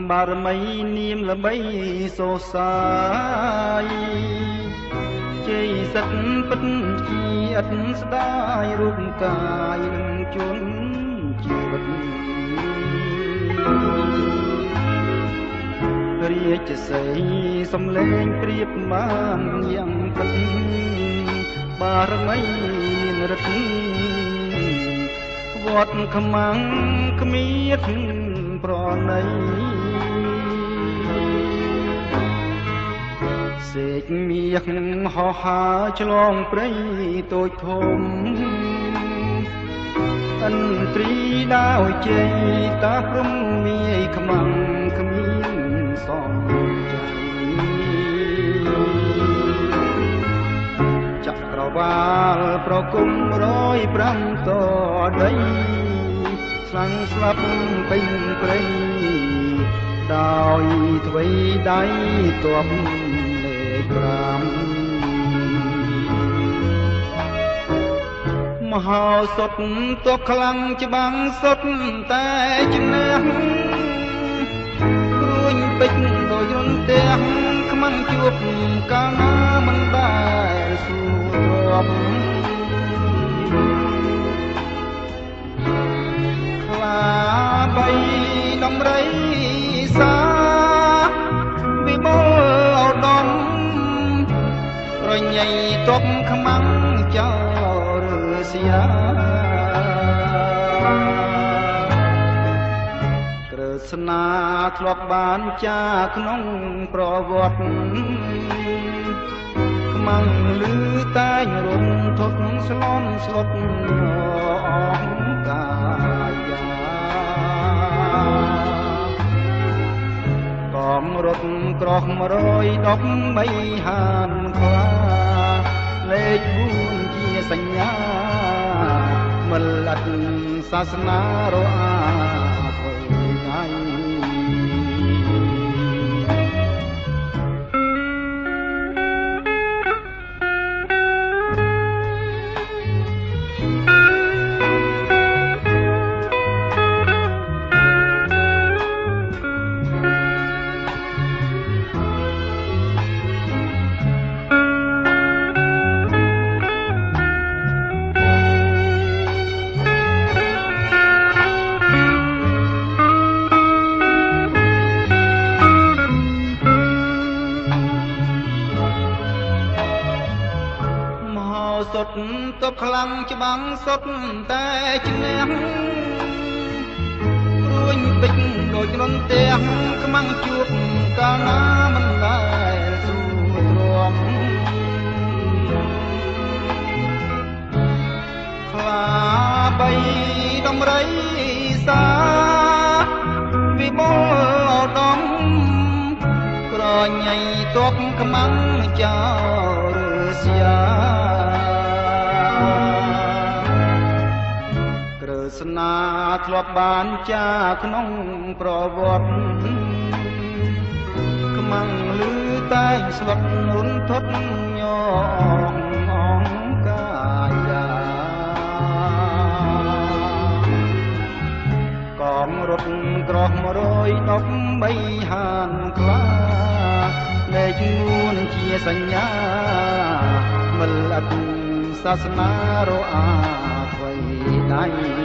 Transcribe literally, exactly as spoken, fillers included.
បារមីនាមល្បីសរសើរជ័យសិទ្ធពិតជាឥតស្ដាយរូបកាយនឹងជន់ជីវិតរាជសីសំឡេងព្រៀបបានយ៉ាងពិតបារមីរិទ្ធវត្តខ្មាំងគ្មៀតប្រណីសេចមាសហោហាឆ្លងព្រៃតូចធំអន្ត្រីដោយជ័យតាព្រំមាយខ្មាំងគ្មានសំចៃចក្រវាលប្រគុំរយប្រាំតដីស្លាំងស្លាប់ពេញព្រៃដោយទ្វេដៃទប់លេខប្រាំមហោសុតទប់ខ្លាំងច្បាំងសុតតែជំនះរួញពេជ្រដោយយន្តទាំងខ្មាំងជួបកាលណាមិនដែលសួរទ្រាំខ្លាបីដំរីសាវិបុលឧត្តមរញ៉ៃទប់ខ្មាំងចោរសយាក្រឹស្នាធ្លាប់បានចាក្នុងប្រវត្តិខ្មាំងលឺតែងរំធត់ស្លន់ស្លុតអង្កាយាកងរត់ក្រោះមួយរយដប់បីហានខ្លាលេខបួនជាសញ្ញាមិលអត់សាសនារអាធ្វើថ្ងៃសុតទប់ខ្លាំងច្បាំងសុតតែជំនះរួញពេជ្រដូចរន្ទះខ្មាំងជួបកាលណាមិនដែលសួរទ្រាំខ្លាបីដំរីសាវិបុលឧត្តមក្រញ៉ៃទប់ខ្មាំងចោរសយាស្នាធ្លាប់បានចាក្នុងប្រវត្តិខ្មាំងលឺតែងស្លុតរុនធត់ញងអង្កាយាកងរត់ក្រោះមួយរយដប់បីហានខ្លាលេខនួនជាសញ្ញាមិលអត់សាសនារអាអ្វីដៃ